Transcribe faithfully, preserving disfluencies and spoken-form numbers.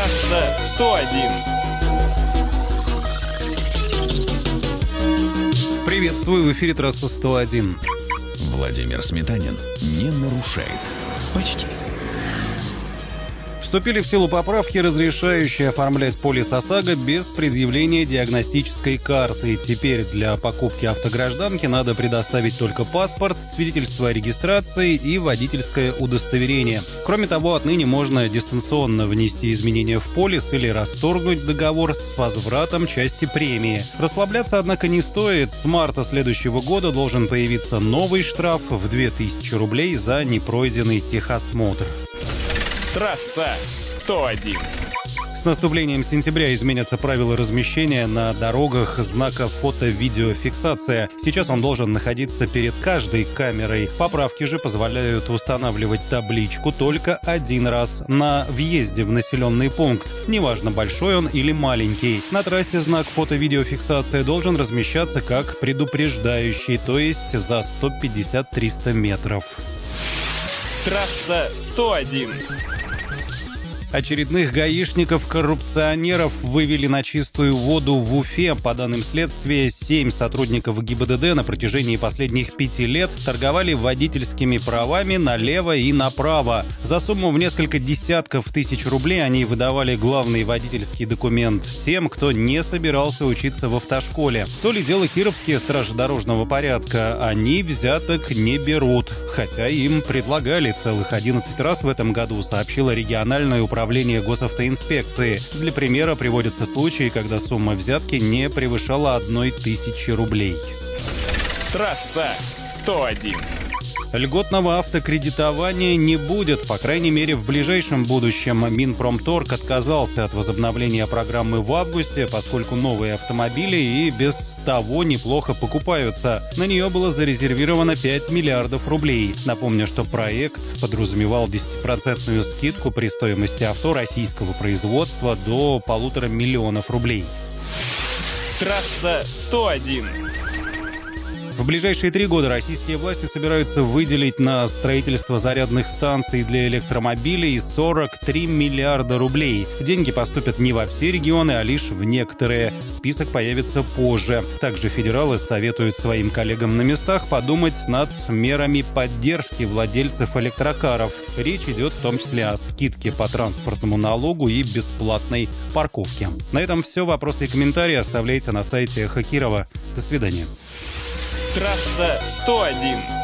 Трасса сто один. Приветствую, в эфире Трасса сто один. Владимир Сметанин не нарушает. Почти. Вступили в силу поправки, разрешающие оформлять полис ОСАГО без предъявления диагностической карты. Теперь для покупки автогражданки надо предоставить только паспорт, свидетельство о регистрации и водительское удостоверение. Кроме того, отныне можно дистанционно внести изменения в полис или расторгнуть договор с возвратом части премии. Расслабляться, однако, не стоит. С марта следующего года должен появиться новый штраф в две тысячи рублей за непройденный техосмотр. Трасса сто один. С наступлением сентября изменятся правила размещения на дорогах знака фото-видеофиксация. Сейчас он должен находиться перед каждой камерой. Поправки же позволяют устанавливать табличку только один раз на въезде в населенный пункт. Неважно, большой он или маленький. На трассе знак фото-видеофиксация должен размещаться как предупреждающий, то есть за сто пятьдесят - триста метров. Трасса сто один. Очередных гаишников-коррупционеров вывели на чистую воду в Уфе. По данным следствия, семь сотрудников ГИБДД на протяжении последних пяти лет торговали водительскими правами налево и направо. За сумму в несколько десятков тысяч рублей они выдавали главный водительский документ тем, кто не собирался учиться в автошколе. То ли дело кировские стражи дорожного порядка. Они взяток не берут, хотя им предлагали целых одиннадцать раз в этом году, сообщило региональное управление Управление госавтоинспекции. Для примера приводятся случаи, когда сумма взятки не превышала одной тысячи рублей. Трасса сто один. Льготного автокредитования не будет, по крайней мере, в ближайшем будущем. Минпромторг отказался от возобновления программы в августе, поскольку новые автомобили и без того неплохо покупаются. На нее было зарезервировано пять миллиардов рублей. Напомню, что проект подразумевал десятипроцентную скидку при стоимости авто российского производства до полутора миллионов рублей. Трасса сто один. В ближайшие три года российские власти собираются выделить на строительство зарядных станций для электромобилей сорок три миллиарда рублей. Деньги поступят не во все регионы, а лишь в некоторые. Список появится позже. Также федералы советуют своим коллегам на местах подумать над мерами поддержки владельцев электрокаров. Речь идет в том числе о скидке по транспортному налогу и бесплатной парковке. На этом все. Вопросы и комментарии оставляйте на сайте Эхо Кирова. До свидания. Трасса сто один.